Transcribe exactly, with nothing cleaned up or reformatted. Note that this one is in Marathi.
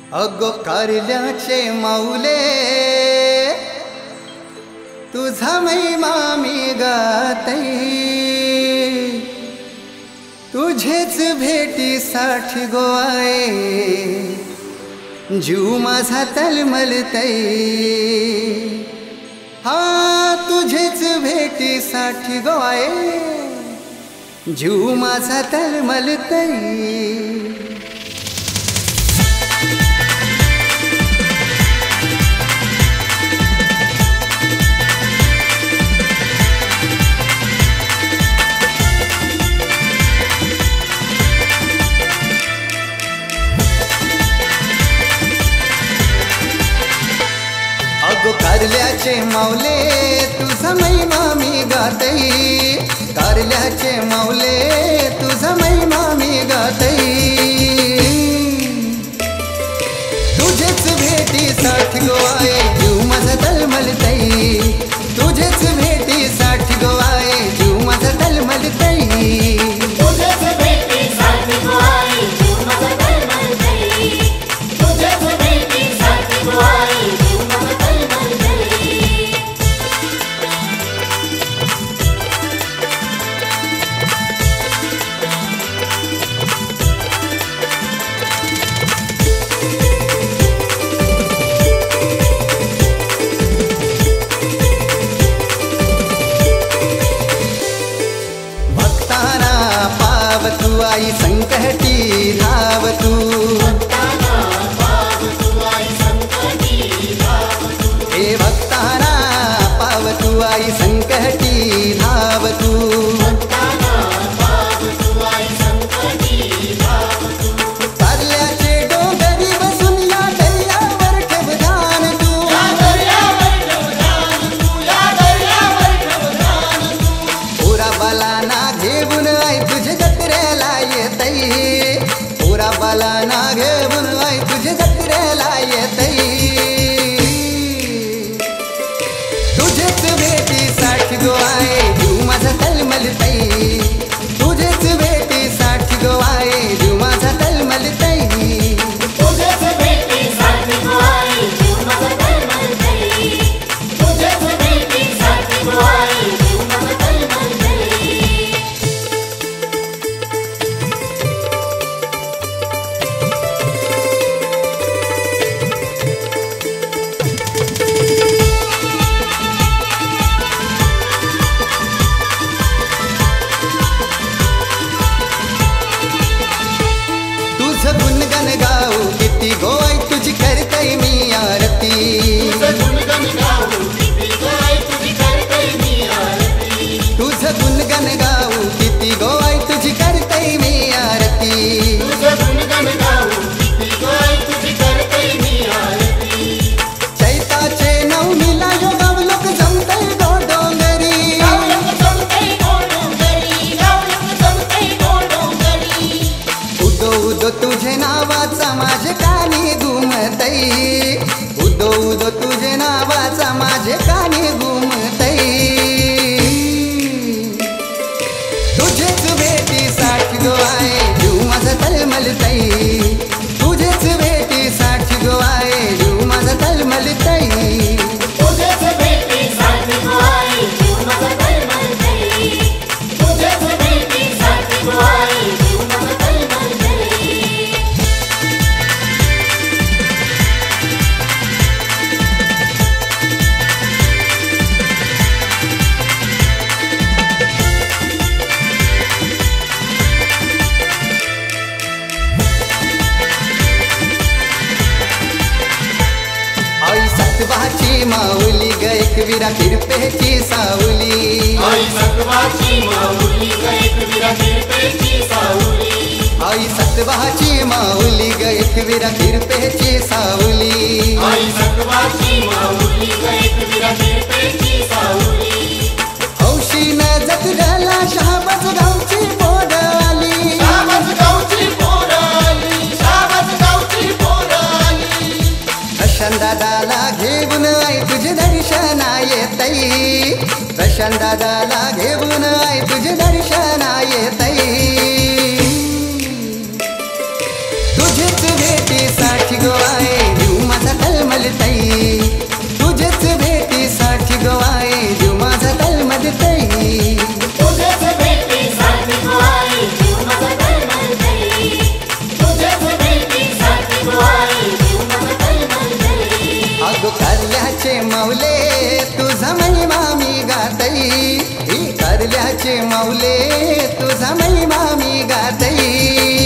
अगो कारल्याचे माऊले तुझा महिमा मी गातई, तुझेच भेटीसाठी गोवाए जीव माझा तलमलतई। हा तुझेच भेटीसाठी गोवाए जीव माझा तलमलतई। अगो कारल्याचे माऊले तुझा महिमा मी गातई, कारल्याचे माऊले तुझा महिमा मी गातई। तुझेच भेटीसाठी गोवाए जीव माझा तलमलतई, तुझेच भेटीसाठी गोवाए जीव माझा तलमलतई। तुझेच भेटीसाठी गोवाए जीव माझा तलमलतई, तुझेच भेटीसाठी गोवाए जीव माझा तलमलतई। भक्ताना पाव तू आई संकटी धाव तू, हे भक्ताना पाव तू आई संकटी धाव तू। कारल्याचे डोंगरी बसून या दर्यावर ठेव ध्यान तू, पुरा बालाना घेऊन आई तुझे जत्रेला येतई, पुरा बालाना घेऊन आई तुझे जत्रेला येतई। तुझेच भेटीसाठी गोवाए जीव माझा तलमलतई, तुझेच भेटीसाठी गोवाए जीव माझा तलमलतई। तुझेच भेटीसाठी गोवाए जीव माझा तलमलतई, तुझेच भेटीसाठी गोवाए जीव माझा तलमलतई। तुझं गुणगान गाऊ किती गोवाई तुझी करतई मी आरती, तुझं गुणगान गाऊ किती गोवाई तुझी करतई मी आरती, तुझं गुणगान गाऊ किती गोवाई तुझी करतई मी आरती। तुझं गुणगान गाऊ किती गोवाई तुझी करतई मी आरती। चैताचे नवमीला यो गावलोक जमतई गो डोंगरी, गावलोक जमतई गो डोंगरी, गावलोक जमतई गो डोंगरी। उदो उदो तुझे नावाचा माझे कानी घुमतई, उदो उदो तुझे नावाचा माझे कानी घुमतई। तुझेच भेटीसाठी गोवाए जीव माझा तलमलतई, तुझेच भेटीसाठी गोवाए जीव माझा तलमलतई। तुझेच भेटीसाठी गोवाए जीव माझा तलमलतई, तुझेच भेटीसाठी गोवाए जीव माझा तलमलतई। आई सतवाची माऊली ग एकविरा किरपेची सावली, आई सत्वाची माऊली ग एकविरा किरपेची सावली, आई सतवाची माऊली ग एकविरा किरपेची सावली। आई सत्वाची माऊली ग एकविरा किरपेची सावली। हौशी न जगला शहाबाज गावची पोर आली, शाबास गावची पोर आली, शाबास गावची पोर आली। प्रशांत दादाला घेऊन आई तुझे दर्शना येतई, प्रशांत दादाला घेऊन आई तुझे दर्शना येतई। तुझेच भेटीसाठी गोवाए जगाचे मौले तुझा महिमा मी गातई